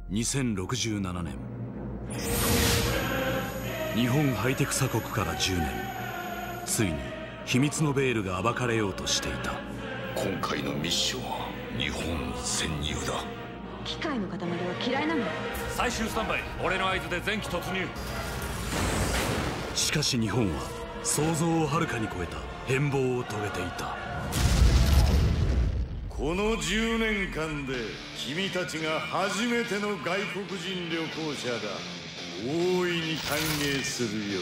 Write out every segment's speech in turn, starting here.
2067年、日本ハイテク鎖国から10年、ついに秘密のベールが暴かれようとしていた。 今回のミッションは日本潜入だ。 機械の塊は嫌いなの。 最終スタンバイ、俺の合図で前期突入。 しかし日本は想像をはるかに超えた変貌を遂げていた。 この10年間で君たちが初めての外国人旅行者だ。大いに歓迎するよ。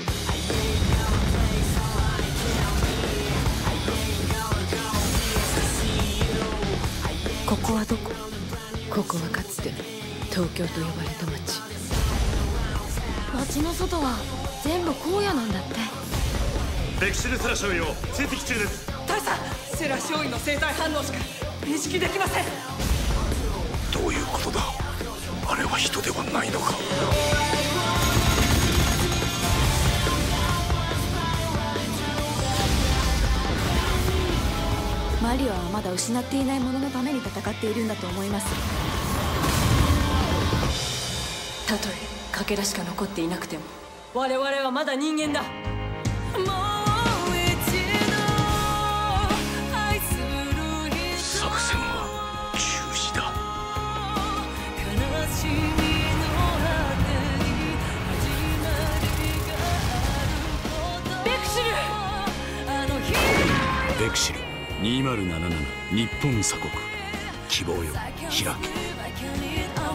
ここはどこ？ここはかつて東京と呼ばれた町。町の外は全部荒野なんだって。 ベクシルセラ少尉を追跡中です。 大佐、セラ少尉の生体反応しか認識できません。 どういうことだ。あれは人ではないのか。 マリオはまだ失っていないもののために戦っているんだと思います。たとえかけらしか残っていなくても我々はまだ人間だ。 作戦は中止だ。 ベクシル！ ベクシル2077日本鎖国、希望よ開け。